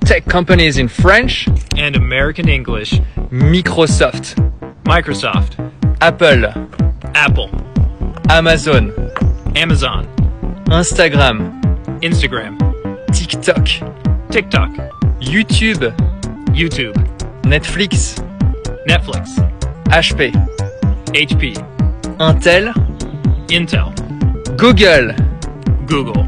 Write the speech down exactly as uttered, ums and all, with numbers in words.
tech companies in French and American English. Microsoft, Microsoft, Apple, Apple, Amazon, Amazon, Instagram, Instagram, TikTok, TikTok, YouTube, YouTube, Netflix, Netflix, H P, H P, Intel, Intel, Google, Google,